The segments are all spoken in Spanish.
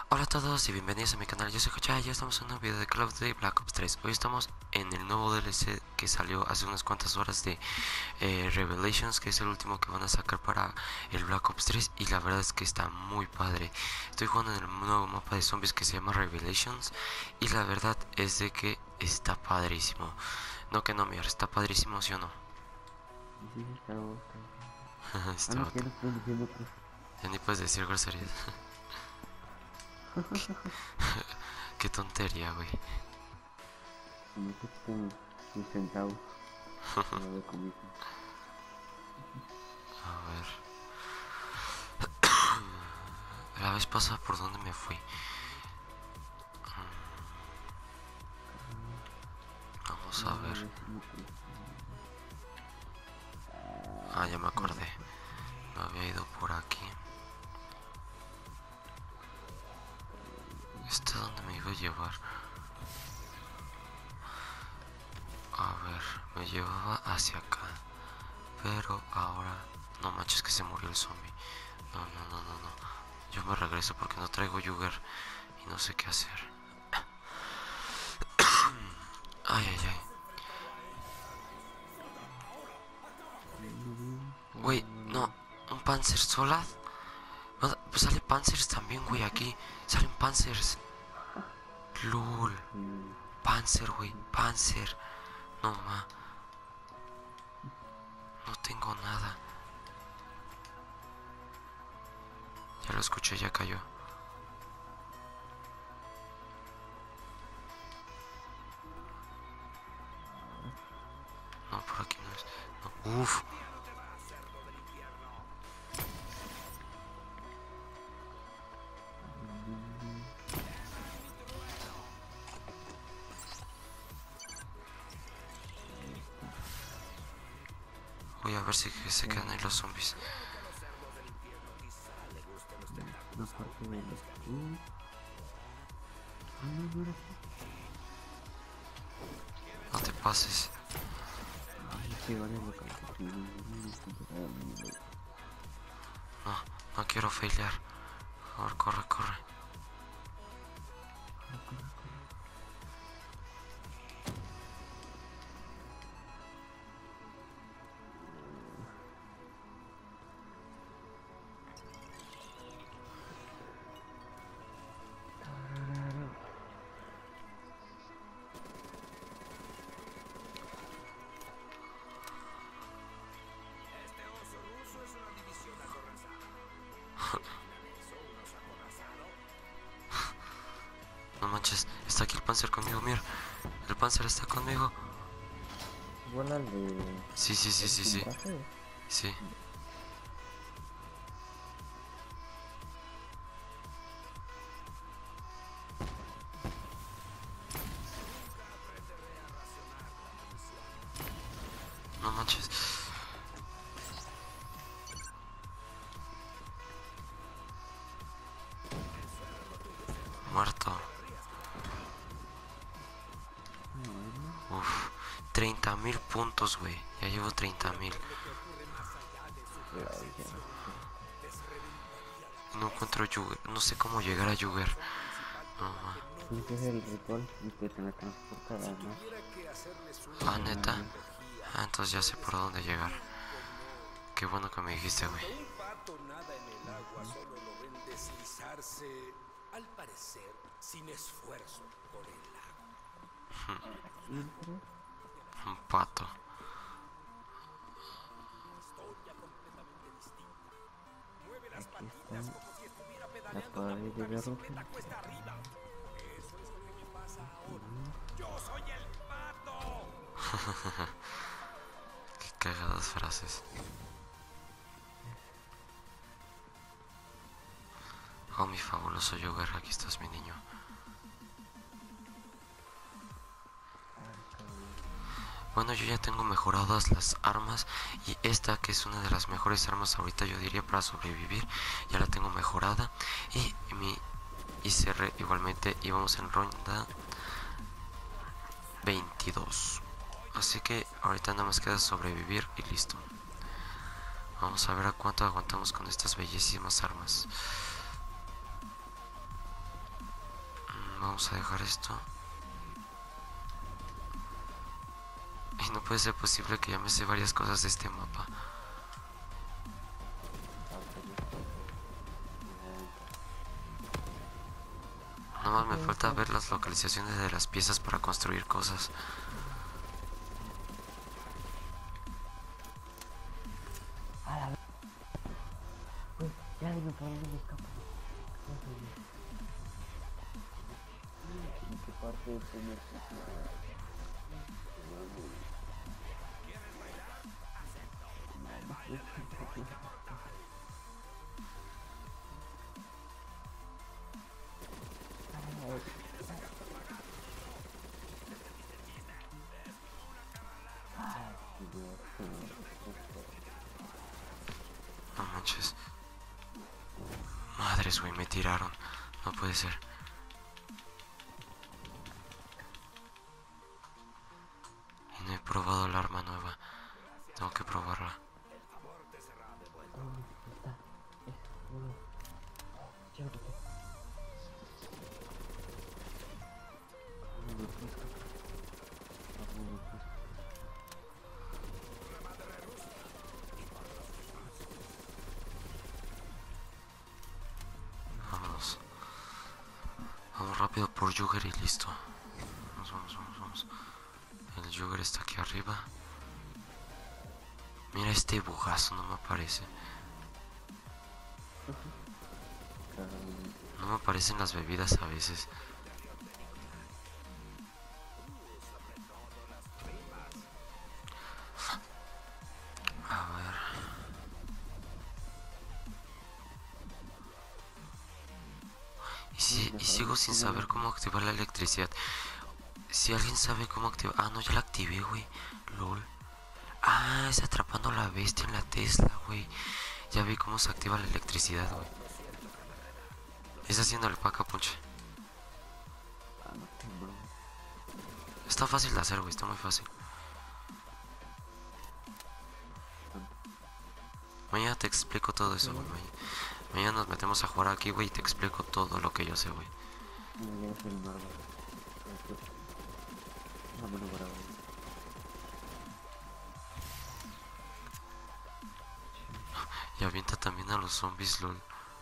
Hola a todos y bienvenidos a mi canal, yo soy Jocha y ya estamos en un video de Call of Duty Black Ops 3. Hoy estamos en el nuevo DLC que salió hace unas cuantas horas de Revelations, que es el último que van a sacar para el Black Ops 3 y la verdad es que está muy padre. Estoy jugando en el nuevo mapa de zombies que se llama Revelations y la verdad es de que está padrísimo. No que no, mira, está padrísimo, ¿sí o no? Sí, está bueno, está bueno. Ah, Este no, que ya vato, no puedes decir otros. ya ni puedes decir groserías. Qué tontería, güey. Si no te quitan tus centavos para de comisión. A ver, la vez pasada por dónde me fui. Vamos a A ver. ver si me consigo. Ah, ya me Ya me acordé. acuerdo. Me había ido por aquí. ¿Está dónde me iba a llevar? A ver, me llevaba hacia acá. Pero ahora... No manches que se murió el zombie. No, no, no, no, no. Yo me regreso porque no traigo Yuger y no sé qué hacer. Ay, ay, ay. Viendo bien Güey, no. por... ¿Un Panzer Solad? Pues sale Panzers también, güey, aquí. Salen Panzers. LOL. Sí, Panzer, güey. Panzer. No, ma. No tengo nada. Ya lo escuché, ya cayó. No, por aquí no es. No. Uf. bien, bien, bien. Ahí está. Voy a ver si se quedan ahí los Está zombies. una parte del escudo. Ah, no, no era aquí. No te pases. Ay, es que hay varias localizaciones. No encontraba ni lo- No, no quiero failear. Por favor, corre, corre. Corre, corre, corre. Tararara. No manches, está aquí el Panzer conmigo, mira. El Panzer está conmigo. Igual al de... Sí, sí, sí, ¿El sí, sin sí. brazos? Sí. No manches. Muerto. Bueno, Uf. 30.000 puntos, güey. Ya llevo 30.000. pero ya no sé qué era. No encuentro Yuger. No sé cómo llegar a Yuger. No, ma. Tienes que hacer el ritual y te teletransporta además Ah, al neta. nivel. Ah, entonces ya sé por dónde llegar. Qué bueno que me dijiste, güey. Cuando un pato nada en el agua, solo lo ven deslizarse, al parecer, sin esfuerzo por el lago. Filtros. Un pato. Historia completamente distinta. Mueve las Aquí está patitas como si estuviera la pedaleando una pared de puta derroche. bicicleta cuesta arriba. Eso es lo que me pasa ahora. Subir. ¡Yo soy el pato! Qué cagadas frases. Oh, mi fabuloso Yuger, aquí estás, mi niño. Arcade. Bueno, yo ya tengo mejoradas las armas y esta que es una de las mejores armas ahorita yo diría para sobrevivir, ya la tengo mejorada y mi ICR igualmente íbamos en ronda 22. Así que ahorita nada más queda sobrevivir y listo. Vamos a ver a cuánto aguantamos con estas bellísimas armas. Vamos a dejar esto. Y no puede ser posible que ya me sé varias cosas de este mapa. Nada más me falta ver las localizaciones de las piezas para construir cosas. Pues ya dime por dónde me escapo. ¿En qué parte del primer sitio? No manches. Madres, güey, me tiraron. No puede ser. Y no he probado el arma nueva. Tengo que probarla. Vámonos. Vamos rápido por Jugger y listo. Vamos. El Jugger está aquí arriba. Mira este bugazo, no me aparece. No me aparecen las bebidas a veces. A ver. Y sigo sin saber cómo activar la electricidad. Si alguien sabe cómo activar... Ah, no, ya la activé, güey. LOL. Ah, es atrapando a la bestia en la Tesla, güey. Ya vi cómo se activa la electricidad, güey. Es haciendo el pack-a-punch. Está fácil de hacer, güey. Está muy fácil. Mañana te explico todo eso, güey. Mañana nos metemos a jugar aquí, güey, y te explico todo lo que yo sé, güey. Y avienta también a los zombies, lol.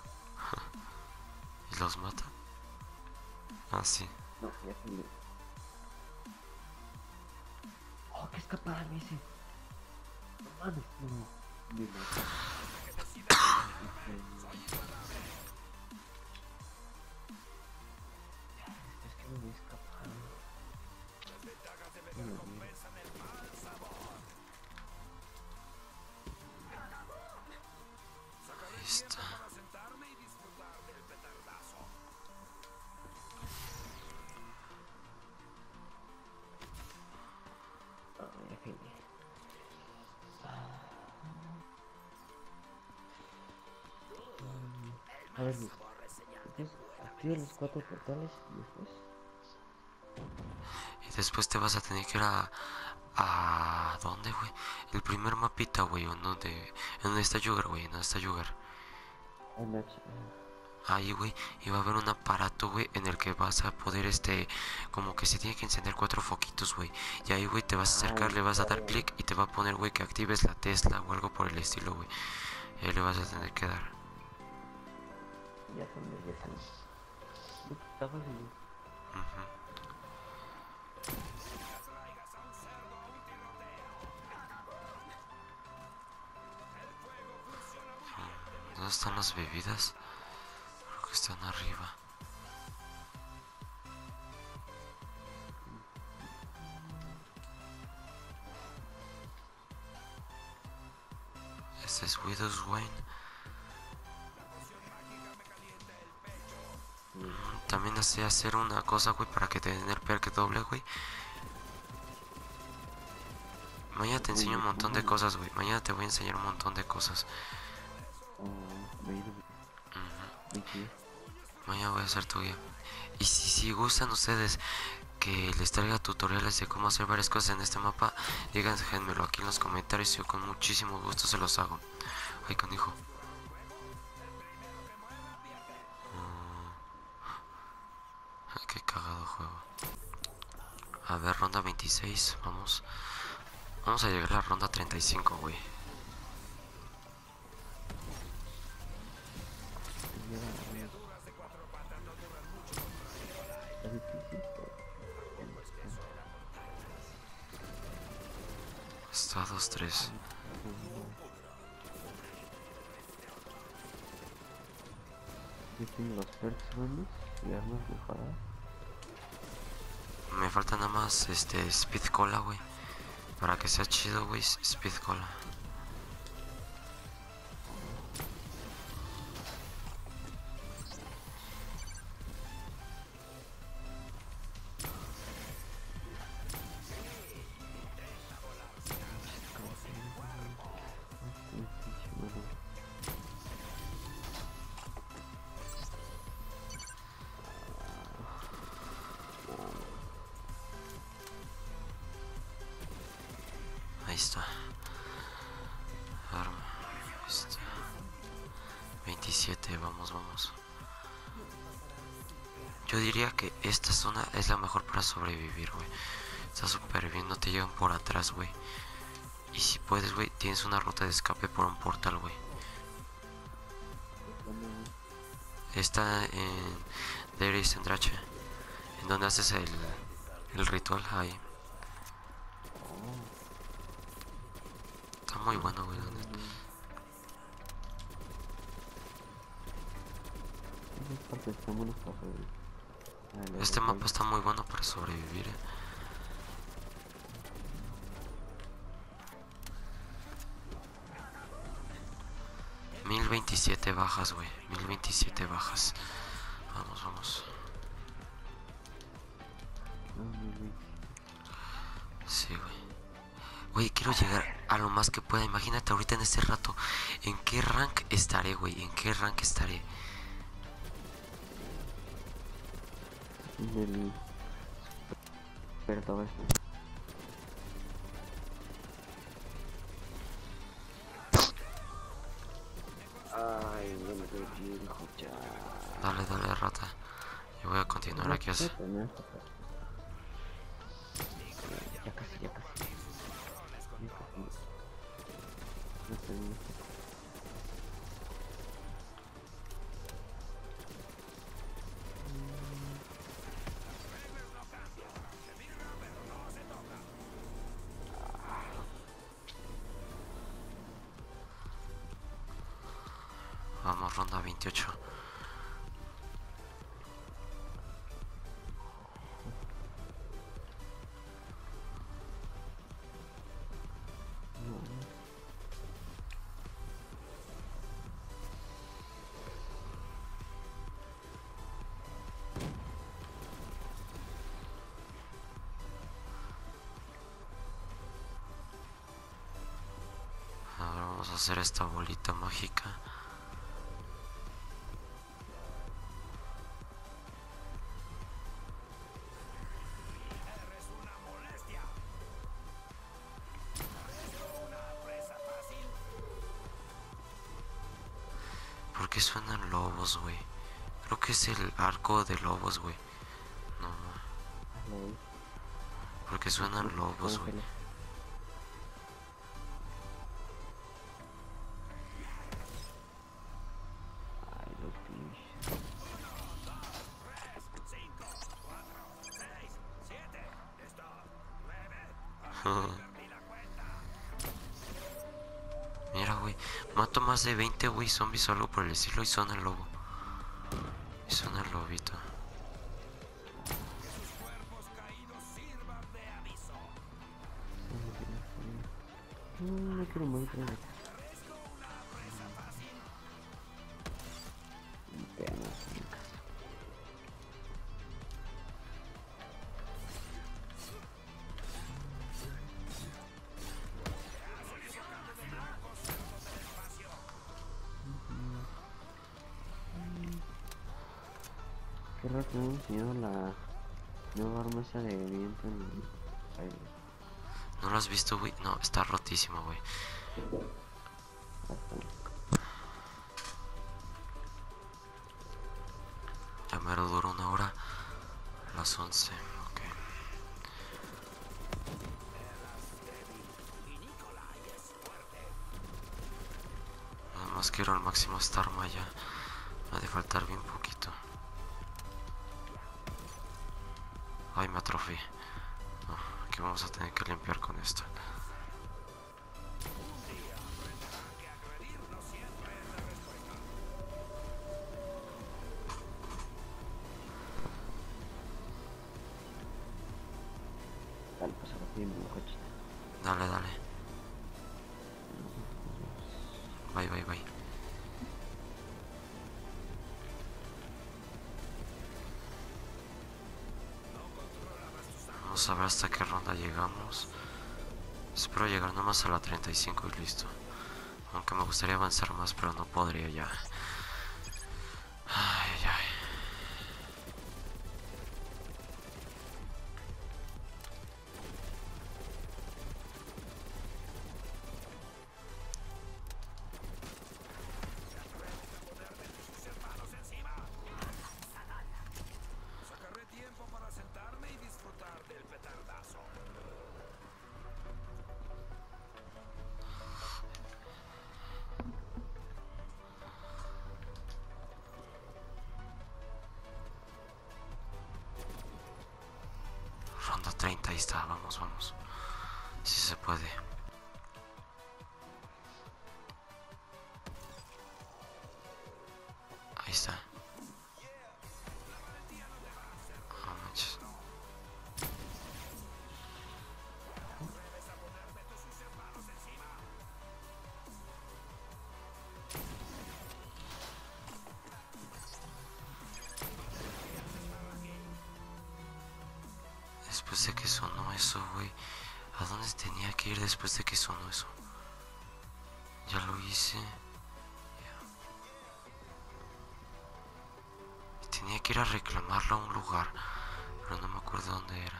Y los mata. Ah, sí. No, ya salió. Oh, qué escapada me hice. No mames, no. Me mató. Es que me voy a escapar. Ahí está. A ver, entonces activa los 4 portales y después. Y después te vas a tener que ir ¿a dónde, güey? El primer mapita, güey, en donde está Jugger, güey, donde está Jugger. Ahí, güey, y va a haber un aparato, güey, en el que vas a poder, como que se tiene que encender 4 foquitos, güey. Y ahí, güey, te vas a acercar, le vas a dar clic y te va a poner, güey, que actives la Tesla o algo por el estilo, güey. Y ahí le vas a tener que dar. Ya salió. Está fácil. ¿Dónde están las bebidas? Creo que están arriba. Este es Widow's Wine. También sé hacer una cosa, güey, para que te den el perk doble, güey. Mañana te enseño un montón de cosas, güey. Mañana te voy a enseñar un montón de cosas. Mañana voy a hacer tu guía. Y si gustan ustedes que les traiga tutoriales de cómo hacer varias cosas en este mapa, díganmelo aquí en los comentarios y yo con muchísimo gusto se los hago. Ay, canijo. Ay, qué cagado. juego. A ver, ronda 26, vamos. Vamos a llegar a la ronda 35, güey. Está difícil, Está 2-3. yo tengo los perks buenos y armas mejoradas. Me falta nada más Speed Cola, güey. Para que sea chido, güey, Speed Cola. Ahí está. Arma. Ahí está. 27, vamos, vamos. Yo diría que esta zona es la mejor para sobrevivir, güey. Está súper bien, no te llegan por atrás, güey. Y si puedes, güey, tienes una ruta de escape por un portal, güey. Está en Darius Sendrache, en donde haces el ritual, ahí. Está muy bueno, güey, la neta. Esas partes están buenas para sobrevivir. Este mapa está muy bueno para sobrevivir, 1027 bajas, güey. 1027 bajas. Vamos, vamos. Sí, güey. Güey, quiero llegar a lo más que pueda. Imagínate ahorita en este rato. ¿En qué rank estaré, güey? ¿En qué rank estaré? Del Pero ay, no me doy viejo ya. Dale, dale, rata. Yo voy a continuar aquí así. Ya casi, ya casi. No sé, no sé. Vamos, ronda 28. Ahora vamos a hacer esta bolita mágica. ¿Por qué suenan lobos, güey? Creo que es el arco de lobos, güey. No, no. Porque suenan lobos, güey. Ay, los pinches. 9. Mira, güey. Mato más de 20, güey, zombies o algo por el estilo y suena el lobo. Y suena el lobito. No quiero morir. Qué raro que me han enseñado la nueva arma esa de viento en el baile. ¿No lo has visto, güey? No, está rotísimo, güey. Ya mero dura 1 hora. La más 11. Ok. Nada más quiero al máximo esta arma ya. Me ha de faltar bien poquito. Ay, me atrofié. No, aquí vamos a tener que limpiar con esto. Dale, pues ahora sí, mi coche. Dale, dale. Bye, bye, bye. Vamos a ver hasta qué ronda llegamos. Espero llegar nomás a la 35 y listo. Aunque me gustaría avanzar más, pero no podría ya. Ay, ay. Sacaré tiempo para sentarme y disfrutar del petardazo. Ronda 30, ahí está. Vamos, vamos. Si se puede. Ahí está. No manches. Después de que sonó eso, güey. ¿A dónde tenía que ir después de que sonó eso? Ya lo hice. Tenía que ir a reclamarlo a un lugar, pero no me acuerdo dónde era.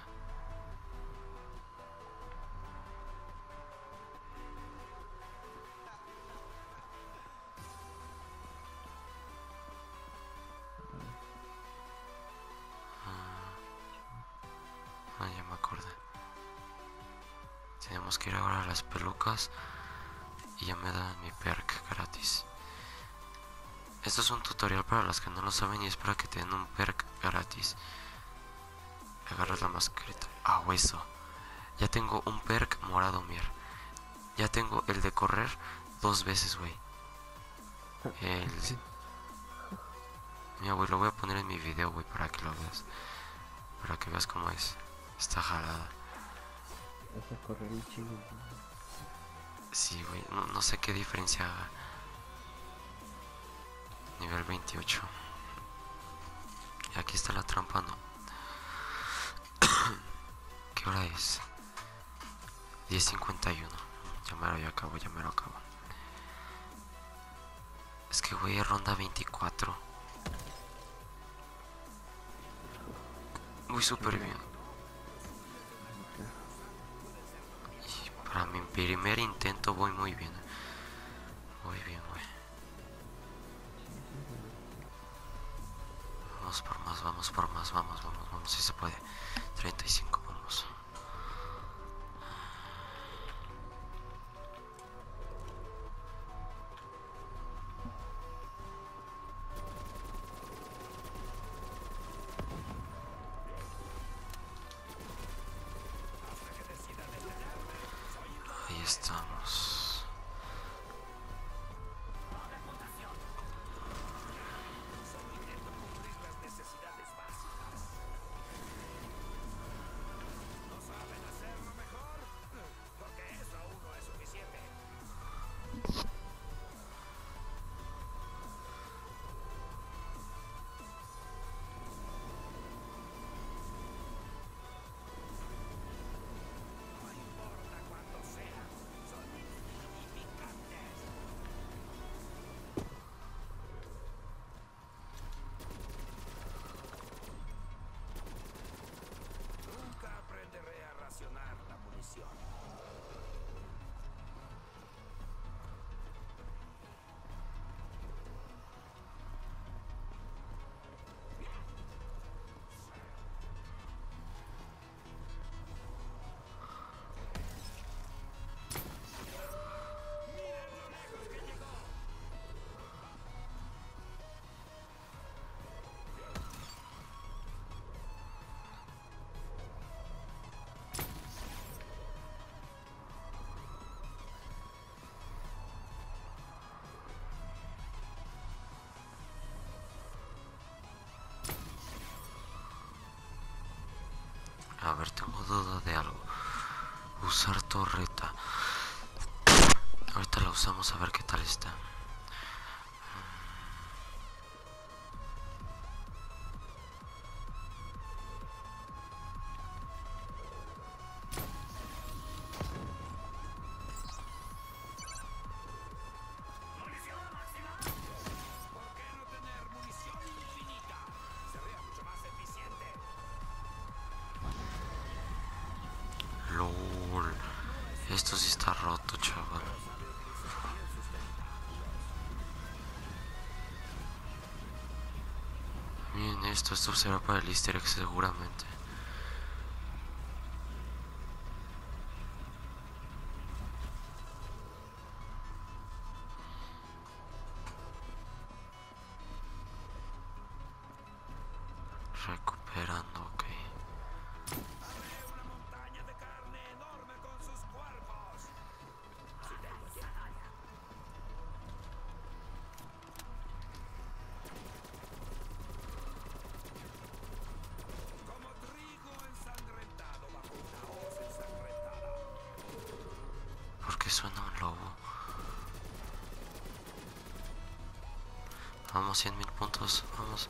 Ah, ya me acordé. Tenemos que ir ahora a las pelucas y ya me dan mi perk gratis. Esto es un tutorial para los que no lo saben y es para que te den un perk gratis. Agarras la mascarita. Ah, hueso. Ya tengo un perk morado, mier. Ya tengo el de correr 2 veces, güey. Mira, güey, lo voy a poner en mi video, güey, para que lo veas. Para que veas cómo es. Está jalada. Vas a correr un chingo. Sí, güey, no sé qué diferencia haga. Nivel 28. Y aquí está la trampa, ¿no? ¿Qué hora es? 10:51. Ya acabo, ya me lo acabo. Es que, güey, ronda 24. Muy súper bien. Y para mi primer intento voy muy bien. Muy bien, güey. Vamos por más, vamos por más, vamos, vamos, vamos, si se puede. 35, vamos. Ahí estamos. ver, tengo duda de algo. Usar torreta. Ahorita la usamos a ver qué tal está. LOL. Esto sí está roto, chaval. Miren esto será para el easter egg seguramente. Recuperando, ok. ¿Por qué suena un lobo? Vamos, 100.000 puntos, vamos.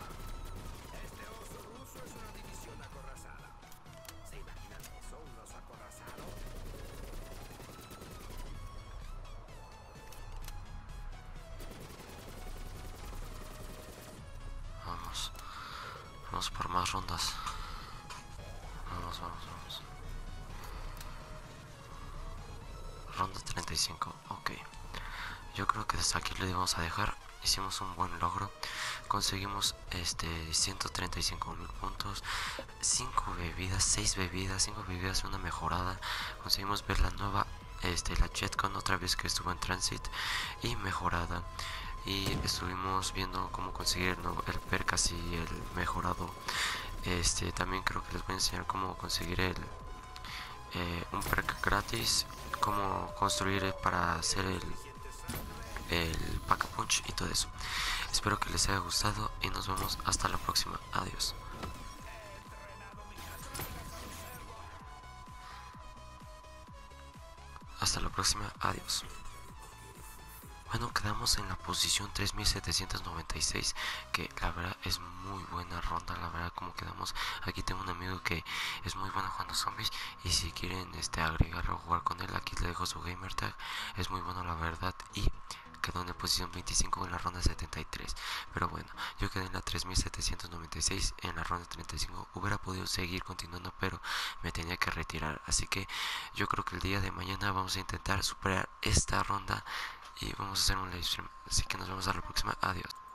Vamos, vamos por más rondas. Vamos, vamos, vamos. Ronda 35, ok. Yo creo que desde aquí le vamos a dejar. Hicimos un buen logro. Conseguimos 135.000 puntos, 5 bebidas, 6 bebidas, 5 bebidas, una mejorada. Conseguimos ver la nueva, la Jetcon otra vez que estuvo en transit y mejorada. Y estuvimos viendo cómo conseguir el perk así, el mejorado. También creo que les voy a enseñar cómo conseguir un perk gratis, cómo construir para hacer el pack punch y todo eso. Espero que les haya gustado y nos vemos hasta la próxima. Adiós. Hasta la próxima. Adiós. Bueno, quedamos en la posición 3796, que la verdad es muy buena ronda. La verdad, como quedamos, aquí tengo un amigo que es muy bueno jugando zombies, y si quieren agregarlo o jugar con él, aquí le dejo su gamer tag. Es muy bueno la verdad, y quedó en la posición 25 en la ronda 73. Pero bueno, yo quedé en la 3796 en la ronda 35. Hubiera podido seguir continuando, pero me tenía que retirar. Así que yo creo que el día de mañana vamos a intentar superar esta ronda y vamos a hacer un live stream. Así que nos vemos a la próxima. Adiós.